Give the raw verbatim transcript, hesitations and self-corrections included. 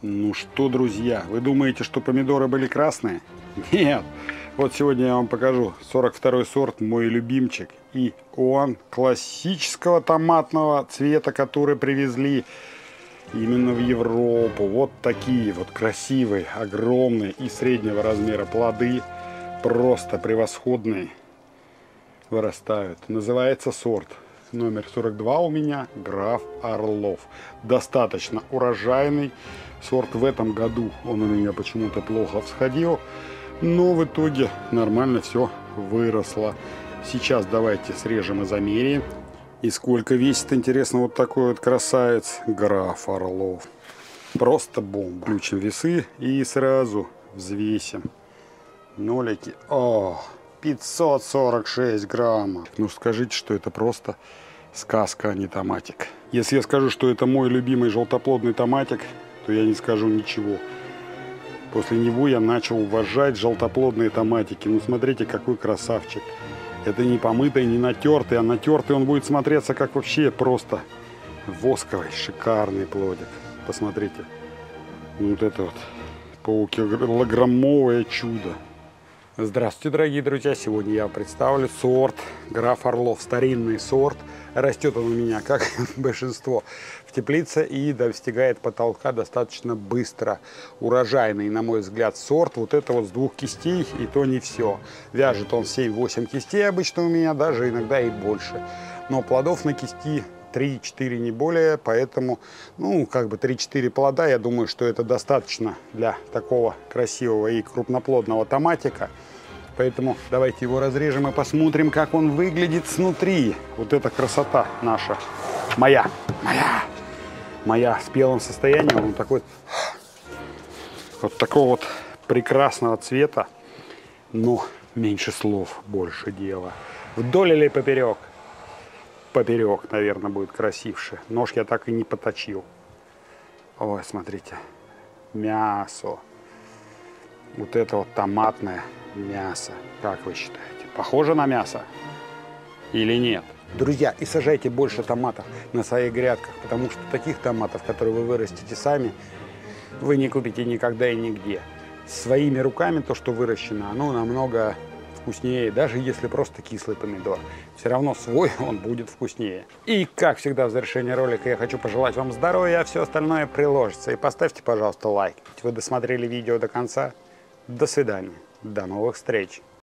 Ну что, друзья, вы думаете, что помидоры были красные? Нет. Вот сегодня я вам покажу сорок второй сорт, мой любимчик. И он классического томатного цвета, который привезли именно в Европу. Вот такие вот красивые, огромные и среднего размера плоды. Просто превосходные вырастают. Называется сорт номер сорок два у меня, Граф Орлов. Достаточно урожайный сорт. В этом году он у меня почему-то плохо всходил, но в итоге нормально все выросло. Сейчас давайте срежем и замеряем. И сколько весит, интересно, вот такой вот красавец Граф Орлов. Просто бомба. Включим весы и сразу взвесим. Нолики. О, пятьсот сорок шесть граммов. Ну скажите, что это просто сказка, а не томатик. Если я скажу, что это мой любимый желтоплодный томатик, то я не скажу ничего. После него я начал уважать желтоплодные томатики. Ну смотрите, какой красавчик. Это не помытый, не натертый, а натертый он будет смотреться как вообще просто восковый, шикарный плодик. Посмотрите. Вот это вот полукилограммовое чудо. Здравствуйте, дорогие друзья! Сегодня я представлю сорт Граф Орлов. Старинный сорт. Растет он у меня, как большинство, в теплице и достигает потолка достаточно быстро. Урожайный, на мой взгляд, сорт. Вот это вот с двух кистей, и то не все. Вяжет он семь-восемь кистей обычно у меня, даже иногда и больше. Но плодов на кисти три-четыре, не более, поэтому, ну, как бы три-четыре плода, я думаю, что это достаточно для такого красивого и крупноплодного томатика. Поэтому давайте его разрежем и посмотрим, как он выглядит снутри. Вот эта красота наша, моя, моя, моя в спелом состоянии. Он такой, вот такого вот прекрасного цвета, но меньше слов, больше дела. Вдоль или поперек? Поперек, наверное, будет красивше. Нож я так и не поточил. Ой, смотрите, мясо. Вот это вот томатное мясо. Как вы считаете, похоже на мясо или нет? Друзья, и сажайте больше томатов на своих грядках, потому что таких томатов, которые вы вырастите сами, вы не купите никогда и нигде. Своими руками то, что выращено, оно намного вкуснее, даже если просто кислый помидор. Все равно свой он будет вкуснее. И как всегда в завершении ролика я хочу пожелать вам здоровья, а все остальное приложится. И поставьте, пожалуйста, лайк. Ведь вы досмотрели видео до конца. До свидания. До новых встреч.